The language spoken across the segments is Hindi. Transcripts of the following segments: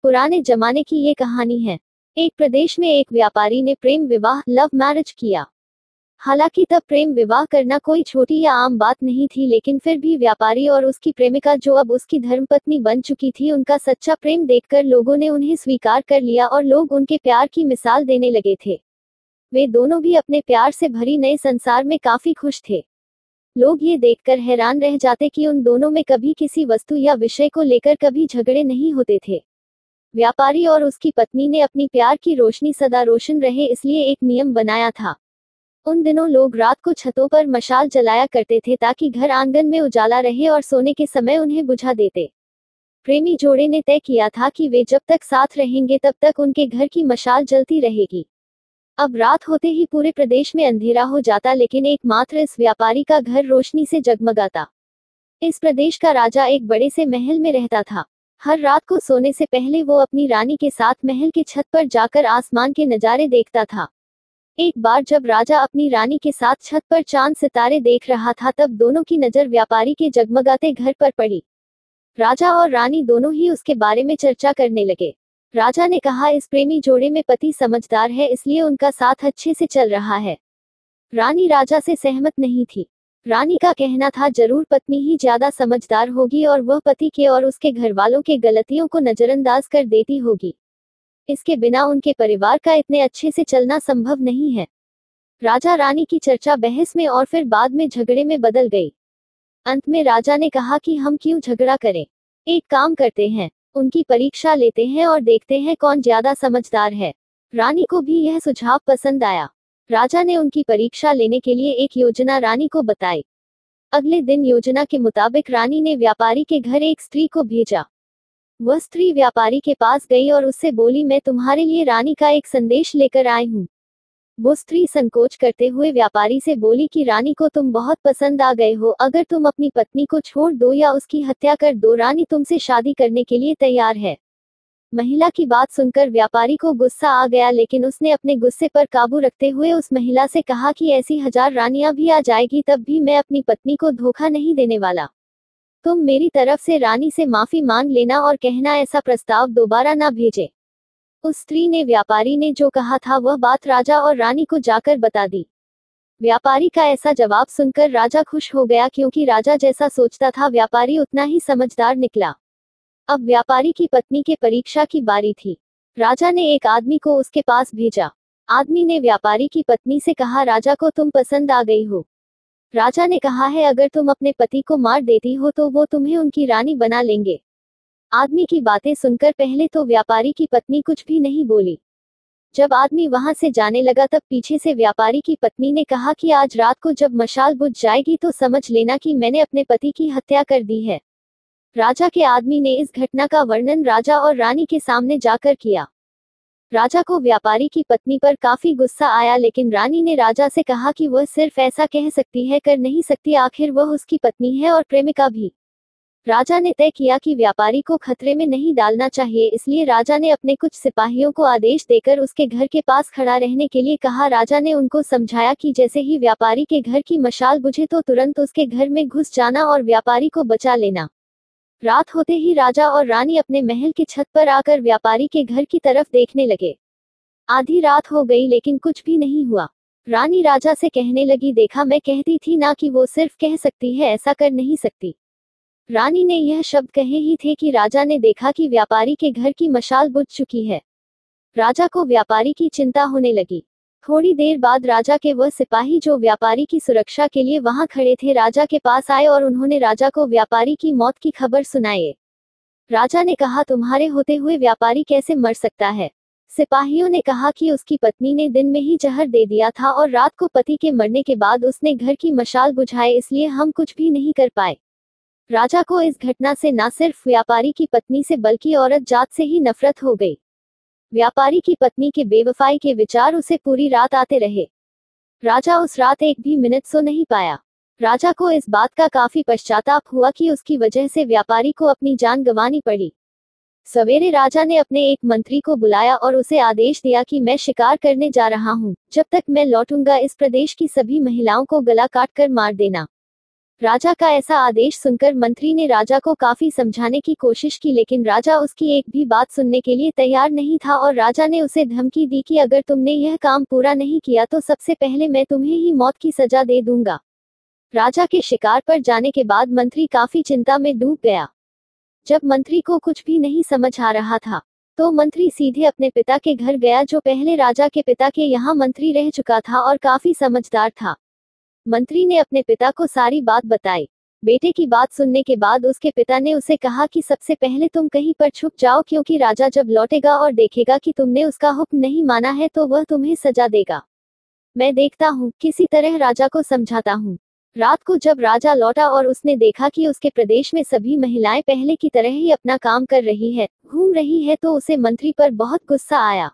पुराने जमाने की ये कहानी है। एक प्रदेश में एक व्यापारी ने प्रेम विवाह लव मैरिज किया। हालांकि तब प्रेम विवाह करना कोई छोटी या आम बात नहीं थी, लेकिन फिर भी व्यापारी और उसकी प्रेमिका, जो अब उसकी धर्मपत्नी बन चुकी थी, उनका सच्चा प्रेम देखकर लोगों ने उन्हें स्वीकार कर लिया और लोग उनके प्यार की मिसाल देने लगे थे। वे दोनों भी अपने प्यार से भरी नए संसार में काफी खुश थे। लोग ये देखकर हैरान रह जाते कि उन दोनों में कभी किसी वस्तु या विषय को लेकर कभी झगड़े नहीं होते थे। व्यापारी और उसकी पत्नी ने अपनी प्यार की रोशनी सदा रोशन रहे, इसलिए एक नियम बनाया था। उन दिनों लोग रात को छतों पर मशाल जलाया करते थे ताकि घर आंगन में उजाला रहे और सोने के समय उन्हें बुझा देते। प्रेमी जोड़े ने तय किया था कि वे जब तक साथ रहेंगे तब तक उनके घर की मशाल जलती रहेगी। अब रात होते ही पूरे प्रदेश में अंधेरा हो जाता, लेकिन एकमात्र इस व्यापारी का घर रोशनी से जगमगाता। इस प्रदेश का राजा एक बड़े से महल में रहता था। हर रात को सोने से पहले वो अपनी रानी के साथ महल के छत पर जाकर आसमान के नजारे देखता था। एक बार जब राजा अपनी रानी के साथ छत पर चांद सितारे देख रहा था, तब दोनों की नजर व्यापारी के जगमगाते घर पर पड़ी। राजा और रानी दोनों ही उसके बारे में चर्चा करने लगे। राजा ने कहा, इस प्रेमी जोड़े में पति समझदार है, इसलिए उनका साथ अच्छे से चल रहा है। रानी राजा से सहमत नहीं थी। रानी का कहना था, जरूर पत्नी ही ज्यादा समझदार होगी और वह पति के और उसके घर वालों के गलतियों को नजरअंदाज कर देती होगी। इसके बिना उनके परिवार का इतने अच्छे से चलना संभव नहीं है। राजा रानी की चर्चा बहस में और फिर बाद में झगड़े में बदल गई। अंत में राजा ने कहा कि हम क्यों झगड़ा करें, एक काम करते हैं, उनकी परीक्षा लेते हैं और देखते हैं कौन ज्यादा समझदार है। रानी को भी यह सुझाव पसंद आया। राजा ने उनकी परीक्षा लेने के लिए एक योजना रानी को बताई। अगले दिन योजना के मुताबिक रानी ने व्यापारी के घर एक स्त्री को भेजा। वह स्त्री व्यापारी के पास गई और उससे बोली, मैं तुम्हारे लिए रानी का एक संदेश लेकर आई हूँ। वो स्त्री संकोच करते हुए व्यापारी से बोली कि रानी को तुम बहुत पसंद आ गए हो, अगर तुम अपनी पत्नी को छोड़ दो या उसकी हत्या कर दो, रानी तुमसे शादी करने के लिए तैयार है। महिला की बात सुनकर व्यापारी को गुस्सा आ गया, लेकिन उसने अपने गुस्से पर काबू रखते हुए उस महिला से कहा कि ऐसी 1000 रानियां भी आ जाएगी तब भी मैं अपनी पत्नी को धोखा नहीं देने वाला। तुम मेरी तरफ से रानी से माफी मांग लेना और कहना ऐसा प्रस्ताव दोबारा ना भेजे। उस स्त्री ने व्यापारी ने जो कहा था वह बात राजा और रानी को जाकर बता दी। व्यापारी का ऐसा जवाब सुनकर राजा खुश हो गया, क्योंकि राजा जैसा सोचता था व्यापारी उतना ही समझदार निकला। अब व्यापारी की पत्नी के परीक्षा की बारी थी। राजा ने एक आदमी को उसके पास भेजा। आदमी ने व्यापारी की पत्नी से कहा, राजा को तुम पसंद आ गई हो। राजा ने कहा है, अगर तुम अपने पति को मार देती हो तो वो तुम्हें उनकी रानी बना लेंगे। आदमी की बातें सुनकर पहले तो व्यापारी की पत्नी कुछ भी नहीं बोली। जब आदमी वहां से जाने लगा तब पीछे से व्यापारी की पत्नी ने कहा कि आज रात को जब मशाल बुझ जाएगी तो समझ लेना कि मैंने अपने पति की हत्या कर दी है। राजा के आदमी ने इस घटना का वर्णन राजा और रानी के सामने जाकर किया। राजा को व्यापारी की पत्नी पर काफी गुस्सा आया, लेकिन रानी ने राजा से कहा कि वह सिर्फ ऐसा कह सकती है, कर नहीं सकती, आखिर वह उसकी पत्नी है और प्रेमिका भी। राजा ने तय किया कि व्यापारी को खतरे में नहीं डालना चाहिए, इसलिए राजा ने अपने कुछ सिपाहियों को आदेश देकर उसके घर के पास खड़ा रहने के लिए कहा। राजा ने उनको समझाया कि जैसे ही व्यापारी के घर की मशाल बुझे तो तुरंत उसके घर में घुस जाना और व्यापारी को बचा लेना। रात होते ही राजा और रानी अपने महल की छत पर आकर व्यापारी के घर की तरफ देखने लगे। आधी रात हो गई लेकिन कुछ भी नहीं हुआ। रानी राजा से कहने लगी, देखा, मैं कहती थी ना कि वो सिर्फ कह सकती है, ऐसा कर नहीं सकती। रानी ने यह शब्द कहे ही थे कि राजा ने देखा कि व्यापारी के घर की मशाल बुझ चुकी है। राजा को व्यापारी की चिंता होने लगी। थोड़ी देर बाद राजा के वह सिपाही जो व्यापारी की सुरक्षा के लिए वहां खड़े थे, राजा के पास आए और उन्होंने राजा को व्यापारी की मौत की खबर सुनाई। राजा ने कहा, तुम्हारे होते हुए व्यापारी कैसे मर सकता है? सिपाहियों ने कहा कि उसकी पत्नी ने दिन में ही जहर दे दिया था और रात को पति के मरने के बाद उसने घर की मशाल बुझाए, इसलिए हम कुछ भी नहीं कर पाए। राजा को इस घटना से न सिर्फ व्यापारी की पत्नी से बल्कि औरत जात से ही नफरत हो गई। व्यापारी की पत्नी के बेवफाई के विचार उसे पूरी रात आते रहे। राजा उस रात एक भी मिनट सो नहीं पाया। राजा को इस बात का काफी पश्चाताप हुआ कि उसकी वजह से व्यापारी को अपनी जान गंवानी पड़ी। सवेरे राजा ने अपने एक मंत्री को बुलाया और उसे आदेश दिया कि मैं शिकार करने जा रहा हूँ, जब तक मैं लौटूंगा इस प्रदेश की सभी महिलाओं को गला काट कर मार देना। राजा का ऐसा आदेश सुनकर मंत्री ने राजा को काफी समझाने की कोशिश की, लेकिन राजा उसकी एक भी बात सुनने के लिए तैयार नहीं था और राजा ने उसे धमकी दी कि अगर तुमने यह काम पूरा नहीं किया तो सबसे पहले मैं तुम्हें ही मौत की सजा दे दूंगा। राजा के शिकार पर जाने के बाद मंत्री काफी चिंता में डूब गया। जब मंत्री को कुछ भी नहीं समझ आ रहा था तो मंत्री सीधे अपने पिता के घर गया, जो पहले राजा के पिता के यहाँ मंत्री रह चुका था और काफी समझदार था। मंत्री ने अपने पिता को सारी बात बताई। बेटे की बात सुनने के बाद उसके पिता ने उसे कहा कि सबसे पहले तुम कहीं पर छुप जाओ, क्योंकि राजा जब लौटेगा और देखेगा कि तुमने उसका हुक्म नहीं माना है तो वह तुम्हें सजा देगा। मैं देखता हूँ, किसी तरह राजा को समझाता हूँ। रात को जब राजा लौटा और उसने देखा कि उसके प्रदेश में सभी महिलाएं पहले की तरह ही अपना काम कर रही है, घूम रही है, तो उसे मंत्री पर बहुत गुस्सा आया।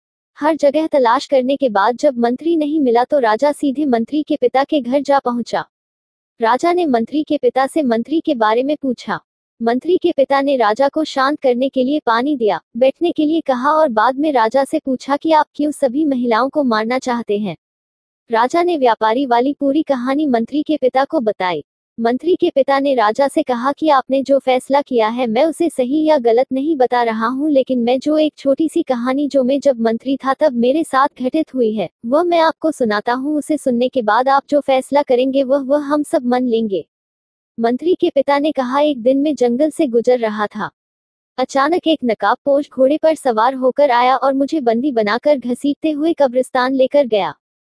हर जगह तलाश करने के बाद जब मंत्री नहीं मिला तो राजा सीधे मंत्री के पिता के घर जा पहुंचा। राजा ने मंत्री के पिता से मंत्री के बारे में पूछा। मंत्री के पिता ने राजा को शांत करने के लिए पानी दिया, बैठने के लिए कहा और बाद में राजा से पूछा कि आप क्यों सभी महिलाओं को मारना चाहते हैं। राजा ने व्यापारी वाली पूरी कहानी मंत्री के पिता को बताई। मंत्री के पिता ने राजा से कहा कि आपने जो फैसला किया है मैं उसे सही या गलत नहीं बता रहा हूँ, लेकिन मैं जो एक छोटी सी कहानी जो मैं जब मंत्री था तब मेरे साथ घटित हुई है वह मैं आपको सुनाता हूँ। उसे सुनने के बाद आप जो फैसला करेंगे वह हम सब मान लेंगे। मंत्री के पिता ने कहा, एक दिन में जंगल से गुजर रहा था। अचानक एक नकाबपोश घोड़े पर सवार होकर आया और मुझे बंदी बनाकर घसीटते हुए कब्रिस्तान लेकर गया।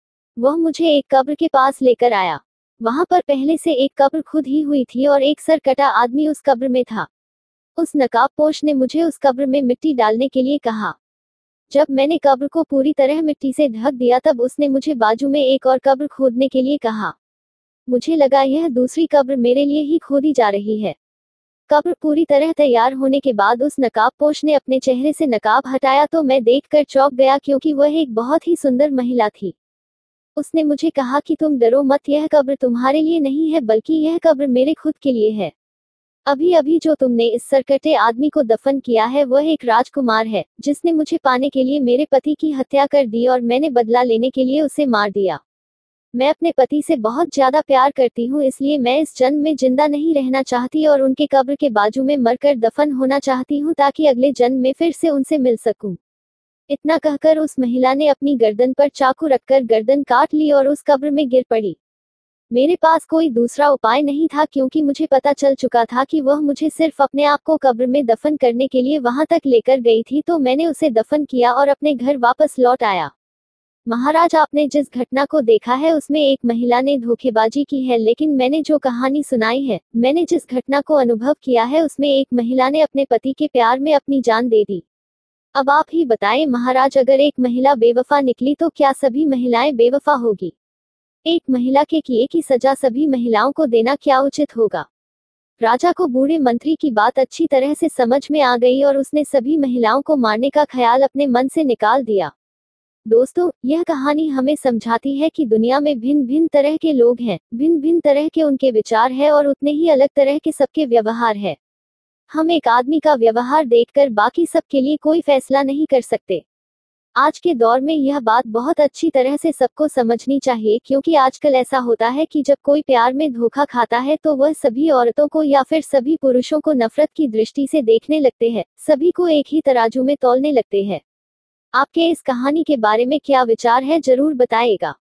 वह मुझे एक कब्र के पास लेकर आया। वहां पर पहले से एक कब्र खुद ही हुई थी और एक सर कटा आदमी उस कब्र में था। उस नकाबपोश ने मुझे उस कब्र में मिट्टी डालने के लिए कहा। जब मैंने कब्र को पूरी तरह मिट्टी से ढक दिया तब उसने मुझे बाजू में एक और कब्र खोदने के लिए कहा। मुझे लगा यह दूसरी कब्र मेरे लिए ही खोदी जा रही है। कब्र पूरी तरह तैयार होने के बाद उस नकाबपोश ने अपने चेहरे से नकाब हटाया तो मैं देखकर चौंक गया, क्योंकि वह एक बहुत ही सुंदर महिला थी। उसने मुझे कहा कि तुम डरो मत, यह कब्र तुम्हारे लिए नहीं है बल्कि यह कब्र मेरे खुद के लिए है। अभी अभी जो तुमने इस सरकटे आदमी को दफन किया है वह एक राजकुमार है, जिसने मुझे पाने के लिए मेरे पति की हत्या कर दी और मैंने बदला लेने के लिए उसे मार दिया। मैं अपने पति से बहुत ज्यादा प्यार करती हूँ, इसलिए मैं इस जन्म में जिंदा नहीं रहना चाहती और उनके कब्र के बाजू में मरकर दफन होना चाहती हूँ, ताकि अगले जन्म में फिर से उनसे मिल सकूं। इतना कहकर उस महिला ने अपनी गर्दन पर चाकू रखकर गर्दन काट ली और उस कब्र में गिर पड़ी। मेरे पास कोई दूसरा उपाय नहीं था, क्योंकि मुझे पता चल चुका था कि वह मुझे सिर्फ अपने आप को कब्र में दफन करने के लिए वहां तक लेकर गई थी। तो मैंने उसे दफन किया और अपने घर वापस लौट आया। महाराज, आपने जिस घटना को देखा है उसमें एक महिला ने धोखेबाजी की है, लेकिन मैंने जो कहानी सुनाई है, मैंने जिस घटना को अनुभव किया है उसमें एक महिला ने अपने पति के प्यार में अपनी जान दे दी। अब आप ही बताएं महाराज, अगर एक महिला बेवफा निकली तो क्या सभी महिलाएं बेवफा होगी? एक महिला के किए की सजा सभी महिलाओं को देना क्या उचित होगा? राजा को बूढ़े मंत्री की बात अच्छी तरह से समझ में आ गई और उसने सभी महिलाओं को मारने का ख्याल अपने मन से निकाल दिया। दोस्तों, यह कहानी हमें समझाती है कि दुनिया में भिन्न भिन्न तरह के लोग हैं, भिन्न भिन्न तरह के उनके विचार हैं और उतने ही अलग तरह के सबके व्यवहार है। हम एक आदमी का व्यवहार देखकर बाकी सबके लिए कोई फैसला नहीं कर सकते। आज के दौर में यह बात बहुत अच्छी तरह से सबको समझनी चाहिए, क्योंकि आजकल ऐसा होता है कि जब कोई प्यार में धोखा खाता है तो वह सभी औरतों को या फिर सभी पुरुषों को नफरत की दृष्टि से देखने लगते हैं, सभी को एक ही तराजू में तौलने लगते हैं। आपके इस कहानी के बारे में क्या विचार है, जरूर बताइएगा।